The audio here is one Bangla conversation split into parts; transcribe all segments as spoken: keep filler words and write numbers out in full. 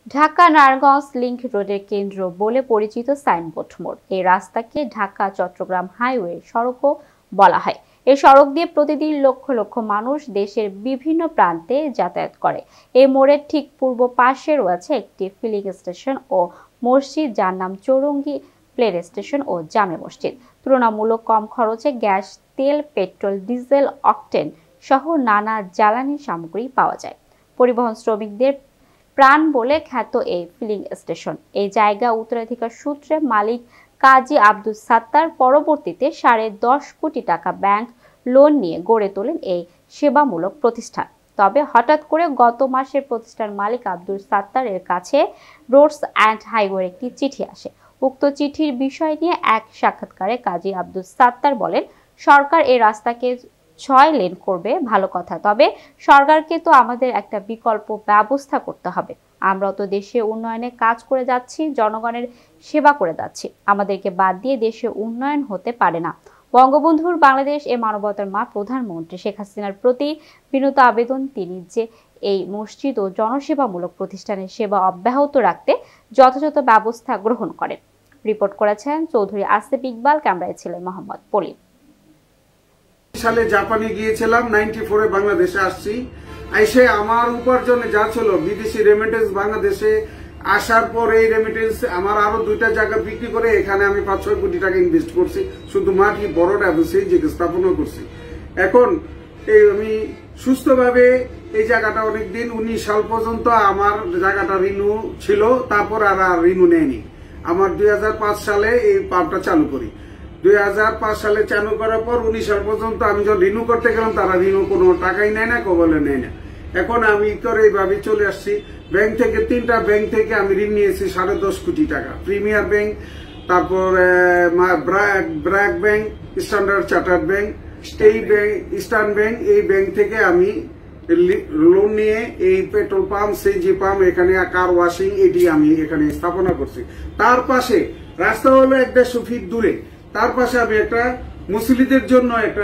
ঢাকা নারায়ণগঞ্জ লিংক রোডের কেন্দ্র বলে পরিচিত সাইনবোর্ড মোড়। এই রাস্তাকে ঢাকা চট্টগ্রাম হাইওয়ে সড়কও বলা হয়। এই সড়ক দিয়ে প্রতিদিন লক্ষ লক্ষ মানুষ দেশের বিভিন্ন প্রান্তে যাতায়াত করে। এই মোড়ের ঠিক পূর্ব পাশে রয়েছে একটি ফিলিং স্টেশন ও মসজিদ, যার নাম চৌরঙ্গী প্লেন স্টেশন ও জামে মসজিদ। তুলনামূলক কম খরচে গ্যাস, তেল, পেট্রোল, ডিজেল, অকটেন সহ নানা জ্বালানি সামগ্রী পাওয়া যায়। পরিবহন শ্রমিকদের প্রাণ বলে খ্যাত এই ফিলিং স্টেশন। এই জায়গা উত্তরাধিকার সূত্রে মালিক কাজী আব্দুস সাত্তার পরবর্তীতে সাড়ে দশ কোটি টাকা ব্যাংক লোন নিয়ে গড়ে তোলেন এই সেবামূলক প্রতিষ্ঠান। তবে হঠাৎ করে গত মাসে প্রতিষ্ঠান মালিক আব্দুস সাত্তারের কাছে রোডস অ্যান্ড হাইওয়ের একটি চিঠি আসে। উক্ত চিঠির বিষয় নিয়ে এক সাক্ষাৎকারে কাজী আব্দুস সাত্তার বলেন, সরকার এই রাস্তাকে ছয় লেন করবে, ভালো কথা, তবে সরকারকে তো আমাদের একটা বিকল্প ব্যবস্থা করতে হবে। আমরা তো দেশে উন্নয়নে কাজ করে যাচ্ছি, জনগণের সেবা করে যাচ্ছি, আমাদেরকে বাদ দিয়ে দেশে উন্নয়ন হতে পারে না। বঙ্গবন্ধুর বাংলাদেশ এ মানবতার মা প্রধানমন্ত্রী শেখ হাসিনার প্রতি বিনীত আবেদন, তিনি যে এই মসজিদ ও জনসেবামূলক প্রতিষ্ঠানের সেবা অব্যাহত রাখতে যথাযথ ব্যবস্থা গ্রহণ করেন। রিপোর্ট করেছেন চৌধুরী আসিফ ইকবাল, ক্যামেরায় ছিলেন মোহাম্মদ পলিন। সালে জাপানে গিয়েছিলাম, নাইনটি ফোরে বাংলাদেশে আসছি। এসে আমার উপার্জনে যা ছিল বিদেশি রেমিটেন্স, বাংলাদেশে আসার পর এই রেমিটেন্স আমার আরো দুইটা জায়গা বিক্রি করে এখানে আমি পাঁচ ছয় কোটি টাকা ইনভেস্ট করছি, শুধু মাটি বড়টা সেই জায়গায় স্থাপনা করছি। এখন এই আমি সুস্থভাবে এই জায়গাটা অনেকদিন উনিশ সাল পর্যন্ত আমার জায়গাটা রিনিউ ছিল, তারপর আর আর রিনিউ নেয়নি। আমার দুই হাজার পাঁচ সালে এই পাম্পটা চালু করি। দুই হাজার পাঁচ সালে চালু করার পর উনিশ সাল পর্যন্ত আমি যখন রিনিউ করতে গেলাম, তারা রিনিউ কোনো টাকাই নেয় না, কবলে নেয় না। এখন আমি করে এইভাবে চলে আসছি। ব্যাংক থেকে তিনটা ব্যাংক থেকে আমি ঋণ নিয়েছি সাড়ে দশ কোটি টাকা। প্রিমিয়ার ব্যাংক, তারপর BRAC bank, standard chartered bank, এই ব্যাংক, ইস্টার্ন ব্যাংক, এই ব্যাংক থেকে আমি লোন নিয়ে এই পেট্রোল পাম্প, সিএনজি পাম্প, এখানে কার ওয়াশিং, এটি আমি এখানে স্থাপনা করছি। তার পাশে রাস্তা হলো এক দেড়শো ফিট দূরে। তার পাশে আমি একটা মুসলিদের জন্য একটা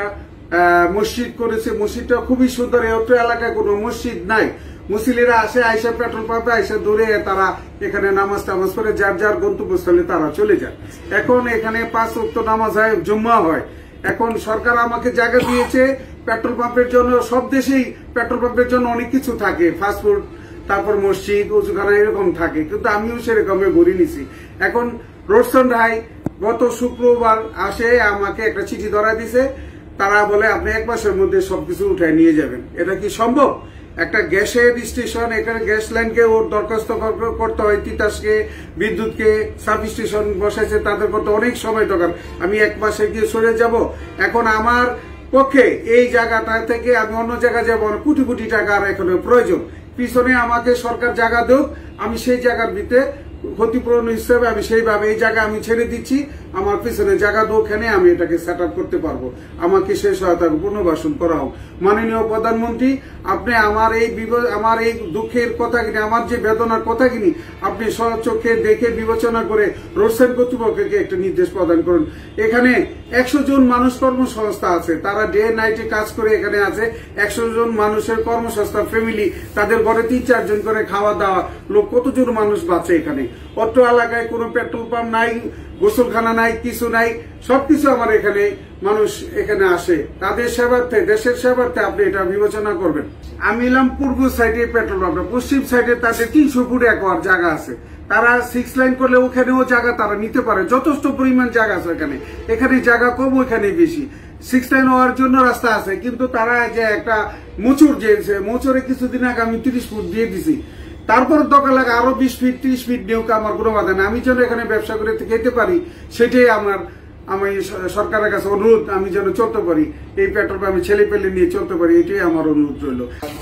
মসজিদ করেছি। মসজিদটা খুবই সুন্দর। অত এলাকায় কোনো মসজিদ নাই। মুসলিরা আসে, আইসা পেট্রোল পাম্পে আইসা দূরে তারা এখানে নামাজ টামাজ করে যার যার গন্তব্যস্থলে তারা চলে যায়। এখন এখানে পাঁচ ওয়াক্ত নামাজ হয়, জুম্মা হয়। এখন সরকার আমাকে জায়গা দিয়েছে পেট্রোল পাম্পের জন্য। সব দেশেই পেট্রোল পাম্পের জন্য অনেক কিছু থাকে, ফাস্টফুড, তারপর মসজিদ, উজুখানা, এরকম থাকে, কিন্তু আমিও সেরকম ঘুরে নিছি। এখন রোডসন রায় গত শুক্রবার আসে আমাকে একটা চিঠি ধরায় দিছে। তারা বলে আপনি এক মাসের মধ্যে সবকিছু উঠায় নিয়ে যাবেন। এটা কি সম্ভব? একটা গ্যাসের স্টেশন, এখানে গ্যাস লাইনকে ওর দরখাস্ত করতে হয়, তিতাসকে, বিদ্যুৎকে, সাব স্টেশন বসাইছে, তাদের করতে অনেক সময় দরকার। আমি এক মাসে গিয়ে সরে যাব। এখন আমার পক্ষে এই জায়গাটা থেকে আমি অন্য জায়গায় যাবো, কোটি কোটি টাকার এখানে প্রয়োজন। পিছনে আমাকে সরকার জায়গা দেব, আমি সেই জায়গার ভিতরে ক্ষতিপূরণ হিসেবে আমি সেইভাবে এই জায়গা আমি ছেড়ে দিচ্ছি। আমার পিছনে জায়গা দোখানে আমি এটাকে সেট আপ করতে পারবো। আমাকে সেই সহায়তা পুনর্বাসন করা হোক। মাননীয় প্রধানমন্ত্রী, আপনি আমার এই আমার এই দুঃখের কথা কিনি, আমার যে বেদনার কথা কিনি আপনি সচক্ষে দেখে বিবেচনা করে রোডসেন কর্তৃপক্ষকে একটা নির্দেশ প্রদান করুন। এখানে একশো জন মানুষ কর্মসংস্থা আছে, তারা ডে নাইটে কাজ করে এখানে আছে। একশো জন মানুষের কর্মসংস্থা, ফ্যামিলি, তাদের ঘরে তিন চারজন করে খাওয়া দাওয়া লোক, কতজন মানুষ বাঁচে এখানে। অত্র এলাকায় কোনো পেট্রোল পাম্প নাই, গোসলখানা নাই, কিছু নাই। সবকিছু আমার এখানে মানুষ এখানে আসে তাদের সেবার্থে, দেশের সেবার্থে। আপনি এটা বিবেচনা করবেন। আমি এলাম পূর্ব সাইডে পেট্রোল পাম্পটা, পশ্চিম সাইডে তাদের তিনশো ফুট একর জায়গা আছে। তারা সিক্স লাইন করলে ওখানেও জায়গা তারা নিতে পারে, যথেষ্ট পরিমাণ জায়গা আছে এখানে। এখানে জায়গা কম, ওখানে বেশি। সিক্স লাইন হওয়ার জন্য রাস্তা আছে, কিন্তু তারা যে একটা মোচুর যে মোচরে কিছুদিন আগে আমি তিরিশ ফুট দিয়ে দিছি। তারপর দরকার লাগে আরো বিশ ফিট ত্রিশ ফিট নিয়োগ, আমার কোনো বাধা নেই। আমি যেন এখানে ব্যবসা করে খেতে পারি, সেটাই আমার আমি সরকারের কাছে অনুরোধ। আমি যেন চলতে পারি, এই পেট্রোল আমি ছেলে পেলে নিয়ে চলতে পারি, এটাই আমার অনুরোধ রইল।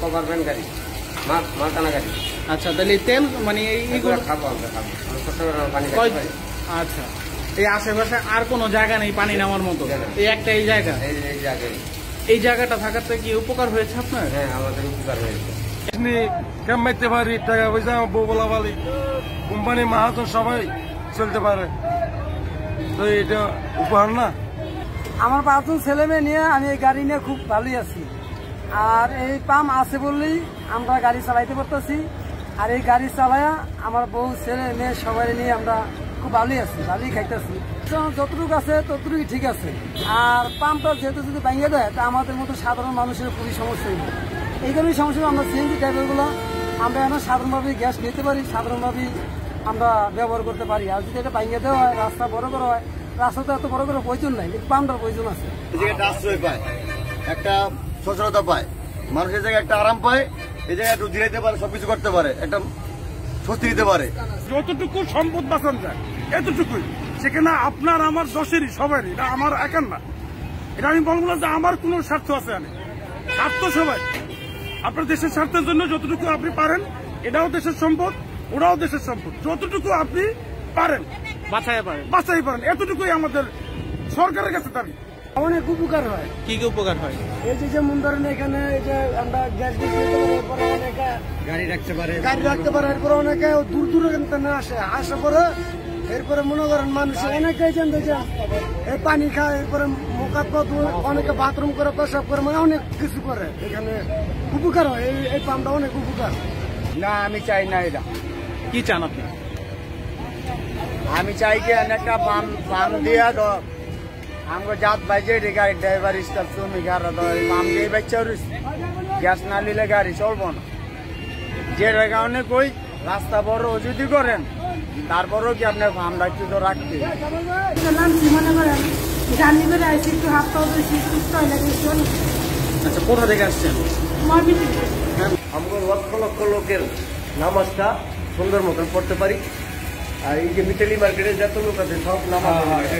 আচ্ছা, তাহলে তেল মানে আচ্ছা, এই আশেপাশে আর কোনো জায়গা নেই পানি নেওয়ার মতো? এই একটা এই জায়গা, এই জায়গাটা থাকাতে কি উপকার হয়েছে আপনার? হ্যাঁ, আমাদের উপকার হয়েছে। কামাইতে পারি, টাকা পয়সা বউ বলা বলি, কোম্পানি মাহাজন সবাই চলতে পারে, তো এটা উপহার না। আমার পাঁচজন ছেলে মেয়ে নিয়ে আমি এই গাড়ি নিয়ে খুব ভালোই আছি। আর এই পাম্প আছে বললেই আমরা গাড়ি চালাইতে পারতেছি। আর এই গাড়ি চালায়া আমার বউ ছেলে মেয়ে সবাই নিয়ে আমরা খুব ভালোই আছি, ভালোই খাইতেছি। যতটুকু আছে ততটুকুই ঠিক আছে। আর পাম্পটা যেহেতু যদি ভেঙে দেয় তা আমাদের মতো সাধারণ মানুষের খুবই সমস্যা হইব। এই কারণে সমস্যা আমরা সিএনজি ড্রাইভারগুলো আমরা এখন সাধারণভাবে গ্যাস নিতে পারি, সাধারণভাবেই আমরা ব্যবহার করতে পারি। আর যদি এটা ভেঙে দেওয়া হয়, রাস্তা বড় করা হয়, রাস্তা তো এত বড় করে প্রয়োজন নাই, কিন্তু পাম্পটার প্রয়োজন আছে। এই জায়গায় আশ্রয় পায়, একটা সচলতা পায়, মানুষের জায়গায় একটা আরাম পায়, এই জায়গায় একটু জিরাইতে পারে, সবকিছু করতে পারে, একটা স্বস্তি দিতে পারে। যতটুকু সম্পদ বাঁচান যায় এতটুকুই, সেখানে আপনার আমার দশেরই সবারই, এটা আমার একার না। এটা আমি বলবো না যে আমার কোনো স্বার্থ আছে, আমি স্বার্থ সবাই। আপনার দেশের স্বার্থের জন্য যতটুকু আপনি পারেন, এটাও দেশের সম্পদ, ওরাও দেশের সম্পদ, যতটুকু আপনি পারেন বাঁচাই পারেন বাঁচাই পারেন, এতটুকুই আমাদের সরকারের কাছে দাবি। অনেক উপকার হয়। কি কি উপকার হয়? এই যে যেমন ধরেন এখানে এই যে আমরা গ্যাস দিতে পারি, এরপরে অনেকে গাড়ি রাখতে পারে, গাড়ি রাখতে পারে, এরপরে অনেকে দূর দূরে কিন্তু না আসে, আসে পরে এরপরে মনে করেন মানুষ অনেকেই জানতে যে এই পানি খায়, এরপরে মুখাত অনেকে বাথরুম করে, পেশাব করে, মানে অনেক কিছু করে। এখানে উপকার হয়, এই এই পাম্পটা অনেক উপকার। না আমি চাই না এটা। কি চান আপনি? আমি চাই যে একটা পাম্প পাম্প দিয়া তো আমরা জাত বাইজে গাড়ি ড্রাইভার স্টাফ শ্রমিক আর পাম্প দিয়ে বাচ্চা গ্যাস না নিলে গাড়ি চলবো না। যে কারণে কই রাস্তা বড় যদি করেন, তারপরেও কি আপনার পাম্পটা একটু তো রাখতে। মনে করেন জার্নি করে আসছি, একটু হাত পাওয়া বেশি সুস্থ হয়ে লাগে। আচ্ছা, কোথা থেকে আসছেন? আমরা লক্ষ লক্ষ লোকের নামাজটা সুন্দর মতন পড়তে পারি। আর এই যে মিতালি মার্কেটে যত লোক আছে সব নামাজ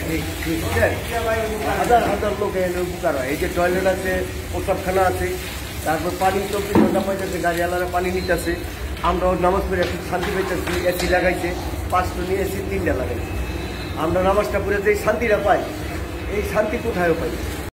হাজার হাজার লোক এনে উপকার হয়। এই যে টয়লেট আছে, প্রসাবখানা আছে, তারপর পানি চব্বিশ ঘন্টা পাইতেছে, গাড়িওয়ালারা পানি নিতেছে, আমরাও নামাজ পড়ে একটু শান্তি পাইতেছি। এসি লাগাইছে, পাঁচটা নিয়ে এসি তিনটা লাগাইছে, আমরা নামাজটা পড়ে যে শান্তিটা পাই, এই শান্তি কোথায় পাই?